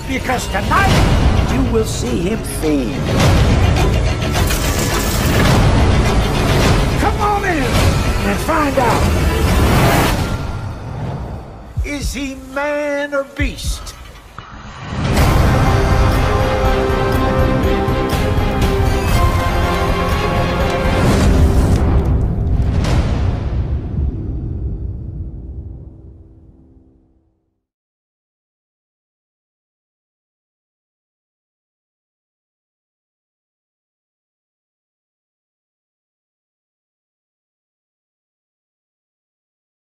because tonight you will see him feed. Come on in and find out. Is he man or beast?